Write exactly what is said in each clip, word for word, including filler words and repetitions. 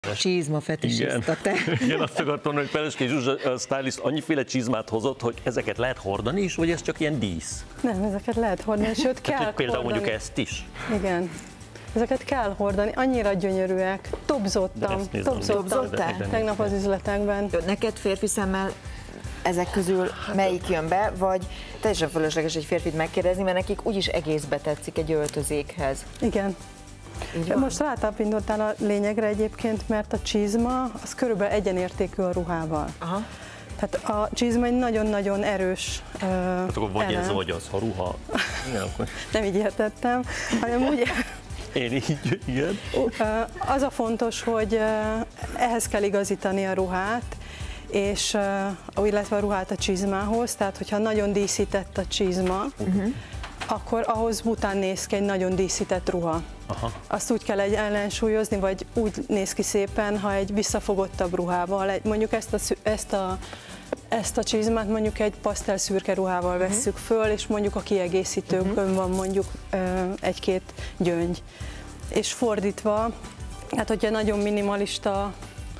Csizma fetisista, te. Igen, azt akartam, hogy Peleskei Zsuzsa a stylist annyiféle csizmát hozott, hogy ezeket lehet hordani is, vagy ez csak ilyen dísz? Nem, ezeket lehet hordani, sőt kell Tehát, például hordani. mondjuk ezt is? Igen. Ezeket kell hordani, annyira gyönyörűek. Topzottam, topzottam tegnap az üzletekben. Neked férfi szemmel ezek közül melyik jön be, vagy teljesen fölösleges egy férfit megkérdezni, mert nekik úgyis egészbe tetszik egy öltözékhez. Igen. Most rátapintottál a lényegre egyébként, mert a csizma az körülbelül egyenértékű a ruhával. Aha. Tehát a csizma egy nagyon-nagyon erős uh, hát akkor vagy elem. Ez, vagy az, ha ruha. Igen, akkor... Nem így értettem, hanem úgy... Én így, igen. Az a fontos, hogy ehhez kell igazítani a ruhát, és, illetve a ruhát a csizmához, tehát hogyha nagyon díszített a csizma, uh-huh. akkor ahhoz bután néz ki egy nagyon díszített ruha. Aha. Azt úgy kell egy ellensúlyozni, vagy úgy néz ki szépen, ha egy visszafogottabb ruhával, egy, mondjuk ezt a, ezt a Ezt a csizmát mondjuk egy pasztel szürke ruhával uh-huh. vesszük föl, és mondjuk a kiegészítőkön uh-huh. van mondjuk egy-két gyöngy. És fordítva, hát hogyha nagyon minimalista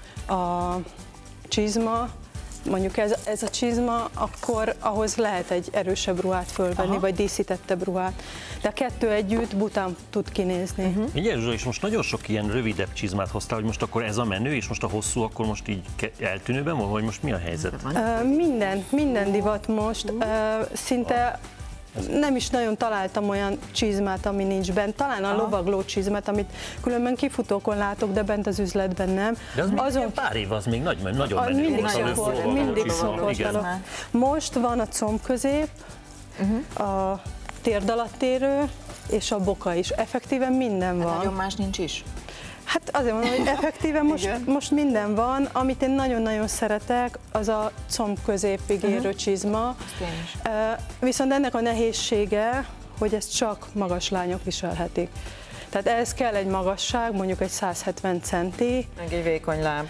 a csizma, mondjuk ez, ez a csizma, akkor ahhoz lehet egy erősebb ruhát fölvenni, aha. vagy díszítettebb ruhát. De a kettő együtt bután tud kinézni. Uh-huh. Igen, Zsuzsa, és most nagyon sok ilyen rövidebb csizmát hoztál, hogy most akkor ez a menő, és most a hosszú, akkor most így eltűnőben van, vagy most mi a helyzet? Uh, minden, minden divat most, uh, szinte nem is nagyon találtam olyan csizmát, ami nincs bent. Talán a lovagló csizmát, amit különben kifutókon látok, de bent az üzletben nem. De az azon még pár év, az még nagy, nagyon menő. Mindig szokott, mindig szokott. Most van a combközép, uh-huh. a térd alatt érő, és a boka is. Effektíven minden van. Nagyon más nincs is? Hát azért mondom, hogy effektíven most, most minden van. Amit én nagyon-nagyon szeretek, az a comb középig érő uh-huh. csizma. Uh, viszont ennek a nehézsége, hogy ezt csak magas lányok viselhetik. Tehát ehhez kell egy magasság, mondjuk egy száz hetven centi. Meg egy vékony láb.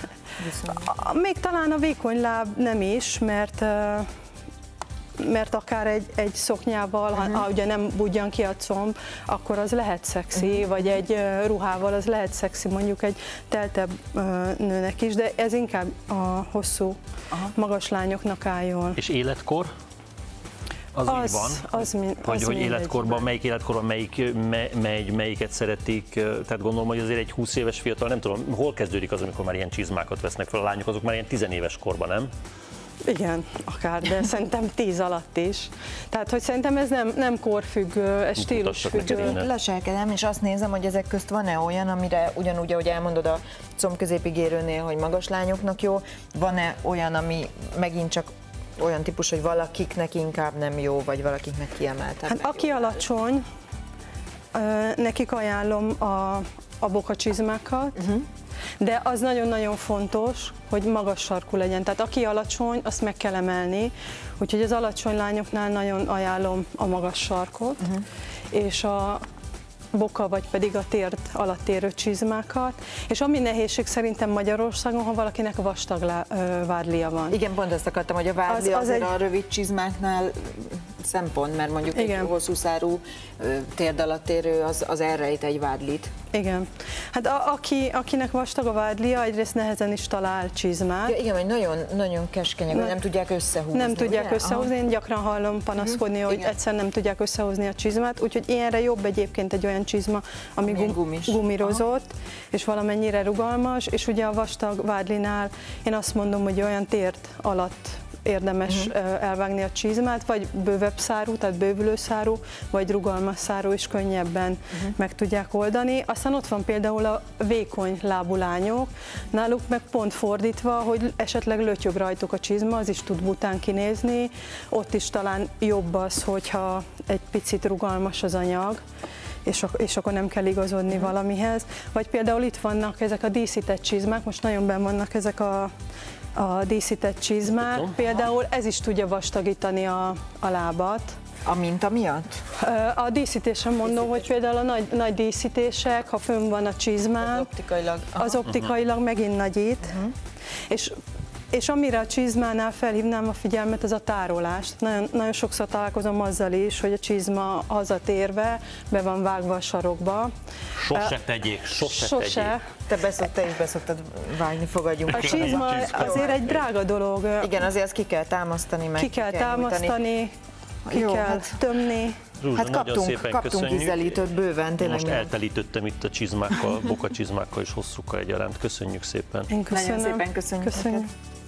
A, még talán a vékony láb nem is, mert uh, mert akár egy, egy szoknyával, uh-huh. ha ugye nem budjan ki a comb, akkor az lehet szexi, uh-huh. vagy egy uh, ruhával az lehet szexi, mondjuk egy teltebb uh, nőnek is, de ez inkább a hosszú, uh-huh. magas lányoknak álljon. És életkor? Az, az így van? Az, az, hogy, hogy életkorban, melyik életkorban melyik, me, mely, melyiket szeretik, tehát gondolom, hogy azért egy húsz éves fiatal, nem tudom, hol kezdődik az, amikor már ilyen csizmákat vesznek fel a lányok, azok már ilyen tizenéves korban, nem? Igen, akár, de szerintem tíz alatt is. Tehát, hogy szerintem ez nem, nem korfüggő, ez stílusfüggő. Leselkedem, és azt nézem, hogy ezek közt van-e olyan, amire ugyanúgy, ahogy elmondod a comb középig érőnél, hogy magas lányoknak jó, van-e olyan, ami megint csak olyan típus, hogy valakiknek inkább nem jó, vagy valakiknek kiemeltebb? Hát aki jó, alacsony, nekik ajánlom a, a bokacsizmákat, uh-huh. de az nagyon-nagyon fontos, hogy magas sarkú legyen. Tehát aki alacsony, azt meg kell emelni, úgyhogy az alacsony lányoknál nagyon ajánlom a magas sarkot, uh-huh. és a boka, vagy pedig a térd alatt érő csizmákat, és ami nehézség szerintem Magyarországon, ha valakinek vastag lá, ö, vádlia van. Igen, pont ezt akartam, hogy a vádlia az, az azért egy... a rövid csizmáknál szempont, mert mondjuk igen. egy hosszú szárú térd alatt érő, az, az elrejt egy vádlit. Igen. Hát a, aki, akinek vastag a vádlia, egyrészt nehezen is talál csizmát. Ja, igen, hogy nagyon, nagyon keskenyek, nem, nem tudják összehúzni. Nem tudják ugye? összehúzni, én gyakran hallom panaszkodni, uh-huh. hogy igen. egyszer nem tudják összehúzni a csizmát, úgyhogy ilyenre jobb egyébként egy olyan csizma, ami gum, gumis. gumirozott, aha. és valamennyire rugalmas, és ugye a vastag vádlinál én azt mondom, hogy olyan térd alatt érdemes uh-huh. elvágni a csizmát, vagy bővebb szárú, tehát bővülő szárú, vagy rugalmas szárú is könnyebben uh-huh. meg tudják oldani. Aztán ott van például a vékony lábú lányok, náluk meg pont fordítva, hogy esetleg lötyög rajtuk a csizma, az is tud bután kinézni, ott is talán jobb az, hogyha egy picit rugalmas az anyag, és, és akkor nem kell igazodni uh-huh. valamihez. Vagy például itt vannak ezek a díszített csizmák, most nagyon benn vannak ezek a a díszített csizmák, tudom. Például ez is tudja vastagítani a, a lábat. A minta miatt? A díszítésen mondom, hogy például a nagy, nagy díszítések, ha fönn van a csizmán, az optikailag, az optikailag uh-huh. megint nagyít, uh-huh. és És amire a csizmánál felhívnám a figyelmet, ez a tárolás. Nagyon, nagyon sokszor találkozom azzal is, hogy a csizma hazatérve be van vágva a sarokba. Sose tegyék, sose, sose. tegyék. Te, beszok, te is beszoktad vágni, fogadjunk. A csizma azért egy drága dolog. Igen, azért azt ki kell támasztani, meg ki kell támasztani, ki Jó, kell hát- tömni. Zsuzsa, Hát nagyon kaptunk, szépen kaptunk köszönjük. ízelítőt bőven, tényleg. Most minden. eltelítettem itt a csizmákkal, bokacsizmákkal és hosszukkal egyaránt. Köszönjük szépen. Én köszönöm. Nagyon szépen köszönjük. köszönjük. neked.